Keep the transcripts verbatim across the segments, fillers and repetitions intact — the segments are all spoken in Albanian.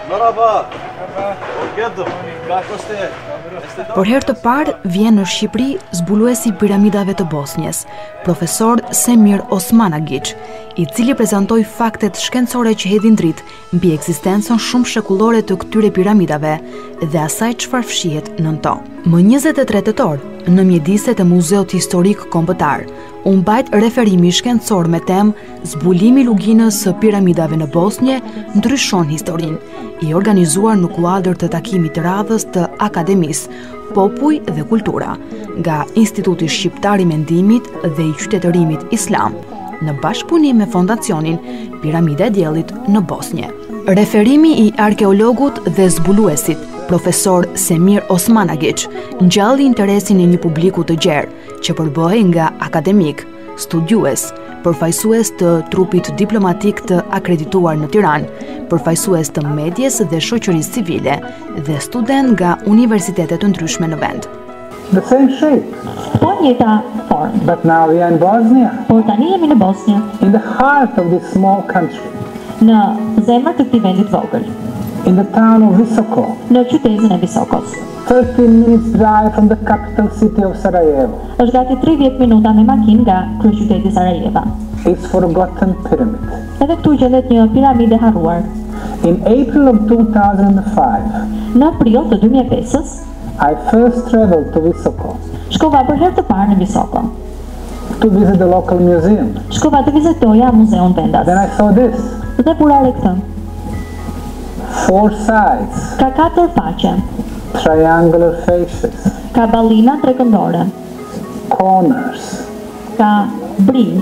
Por herë të parë vjen në Shqipëri zbuluesi i piramidave të Bosnjës, profesor Semir Osmanagić, i cili prezantoi faktet shkencore që hedhin dritë mbi ekzistencën shumë shekullore të këtyre piramidave dhe asaj çfarë fshihet nën to. Më njëzet e tre tetor, në mjediset e Muzeut Historik Kombëtar, u mbajt referimi shkencor me temë Zbulimi i luginës së piramidave në Bosnjë ndryshon historinë, i organizuar në kuadër të takimit të radhës të Akademisë Popuj dhe Kultura, nga Instituti Shqiptar i Mendimit dhe i Qytetërimit Islam, në bashkëpunim me Fondacionin Piramida e Diellit në Bosnjë. Referimi i arkeologut dhe zbuluesit, profesor Semir Osmanagić, ngjalli interesin e një publiku të gjerë, që përbëhej nga akademik, studiues, përfaqësues të trupit diplomatik të akredituar në Tiranë, përfaqësues të medjes dhe shoqërisë civile dhe student nga universitetet të ndryshme në vend. The same shape. Po njëta formë. But now we are in Bosnia. Por tani jemi në Bosnjë. In the heart of this small country. Në zemër të këtij vendi të vogël. In the town of Visoko. Në qytetin e Visokos. thirteen minutes drive from the capital city of Sarajevo. Është gati tridhjetë minuta me makinë nga kryeqyteti Sarajeva. Its forgotten pyramid. Edhe këtu gjendet një piramidë e harruar. In April of two thousand five. Në prill të dy mijë e pesës, I first traveled to Visoko. Shkova për herë të parë në Visoko. To visit the local museum. Shkova të vizitoja muzeun vendas. Then I saw this. Dhe burare këtë. Four sides. Ka katër faqe. Triangular faces. Ka ballina trekëndore. Corners. Ka brinj.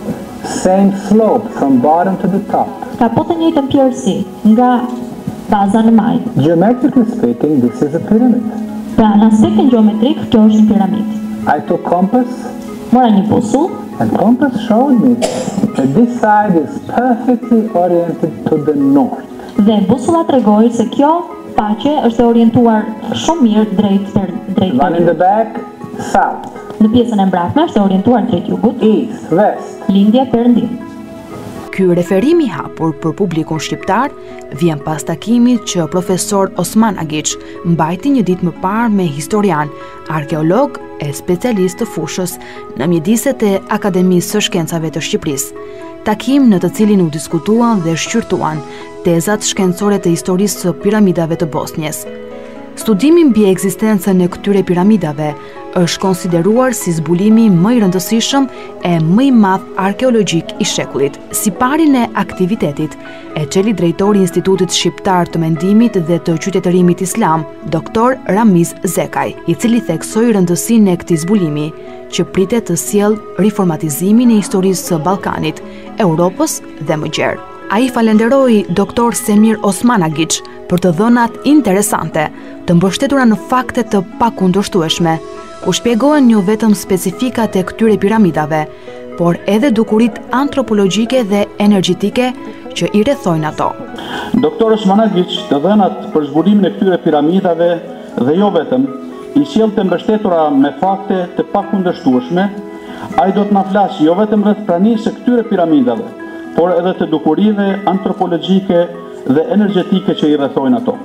Same slope from bottom to the top. Ka po të njëjtën pjërësi, nga baza në majt. Geometrically speaking, this is a pyramid. Pra, në aspektin geometrik, kjo është një piramid. I took compass. Mora një busull. And compass showed me that this side is perfectly oriented to the north. Dhe busulla tregoi se kjo faqe është orientuar shumë mirë drejt për drejt. One in the back, south. Në pjesën e mbrapsme është orientuar drejt jugut. East, west. Lindje perëndim. Ky referim i hapur për publikun shqiptar vjen pas takimit që profesor Osmanagić mbajti një ditë më parë me historian, arkeolog e specialist të fushës në mjediset e Akademisë së Shkencave të Shqipërisë. Takim në të cilin u diskutuan dhe shqyrtuan tezat shkencore të historisë së piramidave të Bosnjës. Studimi mbi ekzistencën e këtyre piramidave është konsideruar si zbulimi më i rëndësishëm e më i madh arkeologjik i shekullit. Si parin e aktivitetit e çeli drejtori i Institutit Shqiptar të Mendimit dhe të Qytetërimit Islam, doktor Ramiz Zekaj, i cili theksoi rëndësinë e këtij zbulimi, që pritet të sjellë riformatizimin e historisë së Ballkanit, Europës dhe më gjerë. Ai falenderoi doktor Semir Osmanagić për të dhënat interesante, të mbështetura në fakte të pakundërshtueshme, ku shpjegohen jo vetëm specifikat e këtyre piramidave, por edhe dukurit antropologjike dhe energjetike që i rrethojnë ato. Doktor Osmanagić të dhënat për zbulimin e këtyre piramidave dhe jo vetëm, i sjellë të mbështetura me fakte të pakundërshtueshme, ai do të na flasë jo vetëm rreth pranisë së këtyre piramidave, por edhe të dukurive antropologjike dhe energjetike që i rrethojnë ato.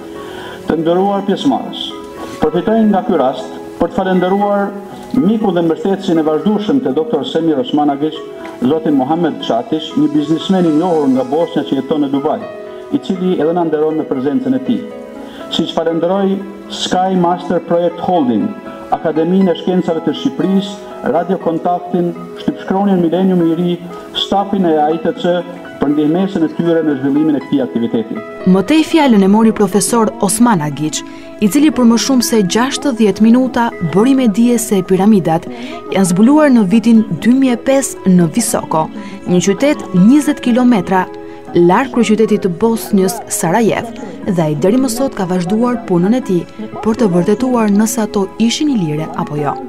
Të nderuar pjesëmarrës, përfitoj nga ky rast për të falenderuar miku dhe mbështetësin e vazhdueshëm të doktor Semir Osmanagić, zotin Muhammed Çatish, një biznesmen i njohur nga Bosnja që jeton në Dubai, i cili edhe na nderon me prezencën e tij. Siç falenderoj Sky Master Project Holding, Akademinë e Shkencave të Shqipërisë, Radio Kontaktin, Shtypshkronjen Milenium i Ri, stafin e A I T C për ndihmesën e tyre në zhvillimin e këtij aktiviteti. Mëtej fjalën e mori profesor Osmanagić, i cili për më shumë se gjashtëdhjetë minuta bëri me dije se piramidat janë zbuluar në vitin dy mijë e pesë në Visoko, një qytet njëzet kilometra larg kryeqytetit të Bosnjës, Sarajev, dhe ai deri më sot ka vazhduar punën e tij për të vërtetuar nëse ato ishin ilire apo jo.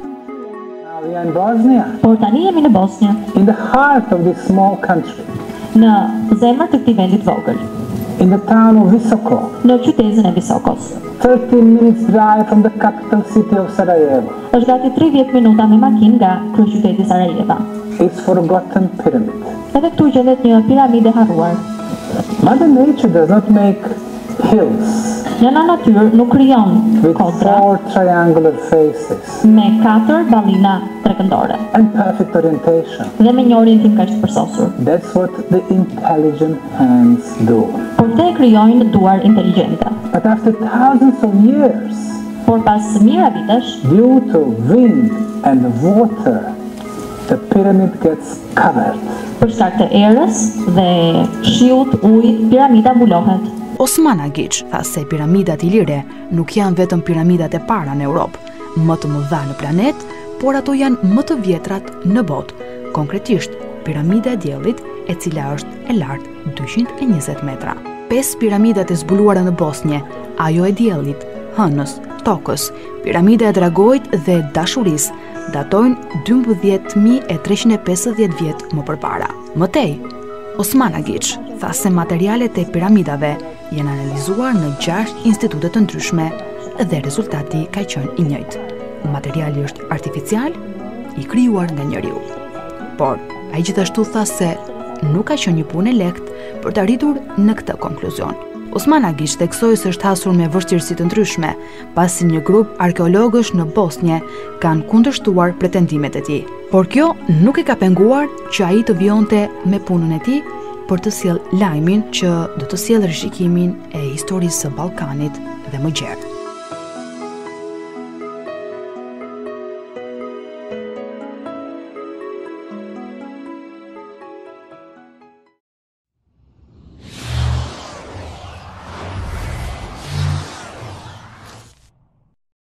We are in Bosnia. Por tani jemi në Bosnjë. In the heart of this small country. Në zemër të këtij vendi të vogël. In the town of Visoko. Në qytetin e Visokos. thirteen minutes drive from the capital city of Sarajevo. Është gati tridhjetë minuta me makinë nga kryeqyteti Sarajeva. Its forgotten pyramid. Edhe këtu gjendet një piramidë e harruar. Mother Nature does not make hills Nëna natyrë nuk krijon with kodra four triangular faces me katër ballina trekëndore and perfect orientation. dhe me një orientim kaq të përsosur. That's what the intelligent hands do. Por këto e krijojnë duar inteligjente. But after thousands of years, Por pas mijëra vitesh, due to wind and water, the pyramid gets covered. për shkak të erës dhe shiut, ujit, piramida mbulohet. Osman Agic tha se piramidat ilire nuk janë vetëm piramidat e para në Europë, më të mëdha në planet, por ato janë më të vjetrat në botë. Konkretisht, piramida e Diellit, e cila është e lartë dyqind e njëzet metra. Pesë piramidat e zbuluara në Bosnje, ajo e Diellit, Hënës, Tokës, piramida e Dragojit dhe Dashurisë, datojnë dymbëdhjetë mijë e treqind e pesëdhjetë vjet më përpara. Mëtej, Osman Agic tha se materialet e piramidave janë analizuar në gjashtë institute të ndryshme dhe rezultati ka qenë i njëjtë. Materiali është artificial, i krijuar nga njeriu. Por ai gjithashtu tha se nuk ka qenë një punë e lehtë për të arritur në këtë konkluzion. Osman Agic theksoi se është hasur me vështirësi të ndryshme, pasi një grup arkeologësh në Bosnje kanë kundërshtuar pretendimet e tij. Por kjo nuk e ka penguar që ai të vjonte me punën e tij për të sjellë lajmin që do të sjellë rishikimin e historisë së Ballkanit dhe më gjerë.